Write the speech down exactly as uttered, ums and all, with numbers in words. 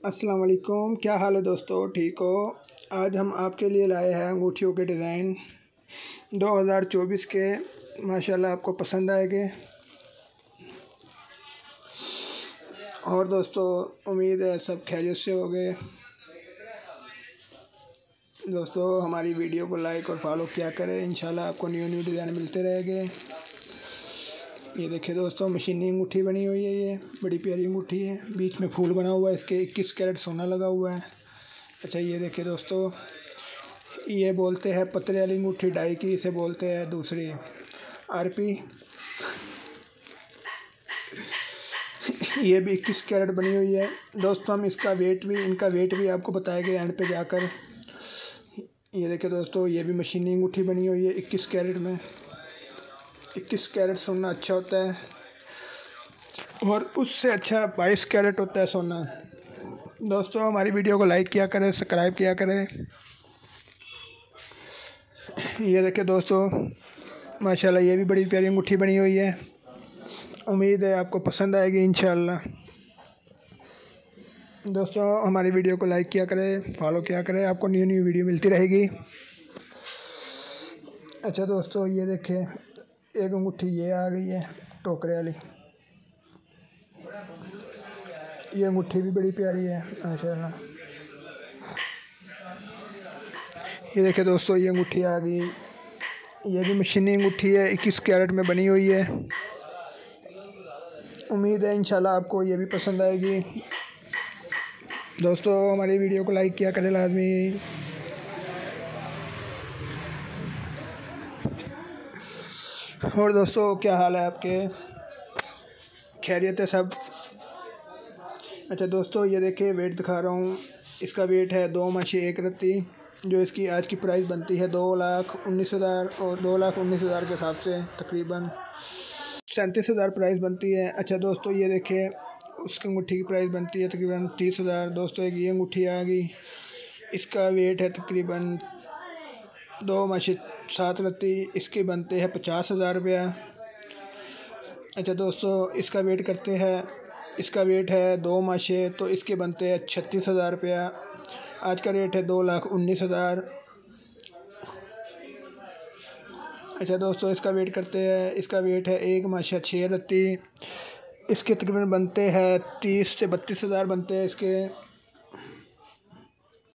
अस्सलाम वालेकुम, क्या हाल है दोस्तों, ठीक हो। आज हम आपके लिए लाए हैं अंगूठियों के डिज़ाइन दो हज़ार चौबीस के। माशाल्लाह आपको पसंद आएंगे। और दोस्तों उम्मीद है सब खैरियत से हो गए। दोस्तों हमारी वीडियो को लाइक और फॉलो किया करें, इंशाल्लाह आपको न्यू न्यू डिज़ाइन मिलते रहेंगे। ये देखिए दोस्तों, मशीनी अंगूठी बनी हुई है। ये बड़ी प्यारी अंगूठी है, बीच में फूल बना हुआ है, इसके इक्कीस कैरेट सोना लगा हुआ है। अच्छा ये देखिए दोस्तों, ये बोलते हैं पतले वाली अंगूठी डाई की, इसे बोलते हैं दूसरी आरपी। ये भी इक्कीस कैरेट बनी हुई है। दोस्तों हम इसका वेट भी इनका वेट भी आपको बताएंगे एंड पे जाकर। ये देखिए दोस्तों, ये भी मशीनी अंगूठी बनी हुई है इक्कीस कैरेट में। इक्कीस कैरेट सोना अच्छा होता है और उससे अच्छा बाईस कैरेट होता है सोना। दोस्तों हमारी वीडियो को लाइक किया करें, सब्सक्राइब किया करें। ये देखिए दोस्तों, माशाल्लाह ये भी बड़ी प्यारी अंगूठी बनी हुई है। उम्मीद है आपको पसंद आएगी इंशाल्लाह। दोस्तों हमारी वीडियो को लाइक किया करें, फॉलो किया करें, आपको न्यू न्यू वीडियो मिलती रहेगी। अच्छा दोस्तों ये देखें, एक अंगूठी ये आ गई है टोकरे वाली। ये अंगूठी भी बड़ी प्यारी है माशाल्लाह। ये देखिए दोस्तों, ये अंगूठी आ गई। ये भी मशीनी अंगूठी है, इक्कीस कैरेट में बनी हुई है। उम्मीद है इंशाल्लाह आपको ये भी पसंद आएगी। दोस्तों हमारी वीडियो को लाइक किया करें लाजमी। और दोस्तों क्या हाल है आपके, खैरियत है सब। अच्छा दोस्तों ये देखिए, वेट दिखा रहा हूँ। इसका वेट है दो माशी एक रत्ती, जो इसकी आज की प्राइस बनती है दो लाख उन्नीस हज़ार और दो लाख उन्नीस हज़ार के हिसाब से तकरीबन सैंतीस हज़ार प्राइस बनती है। अच्छा दोस्तों ये देखिए, उसकी अंगूठी की प्राइस बनती है तकरीबन तीस हज़ार। दोस्तों एक ये अंगूठी आ गई, इसका वेट है तकरीबन दो माशी सात रत्ती, इसके बनते हैं पचास हज़ार रुपया। अच्छा दोस्तों इसका वेट करते हैं, इसका वेट है दो माशे, तो इसके बनते हैं छत्तीस हज़ार रुपया। आज का रेट है दो लाख उन्नीस हज़ार। अच्छा दोस्तों इसका वेट करते हैं, इसका वेट है एक माशा छः रत्ती, इसके तकरीबन बनते हैं तीस से बत्तीस हज़ार बनते हैं इसके।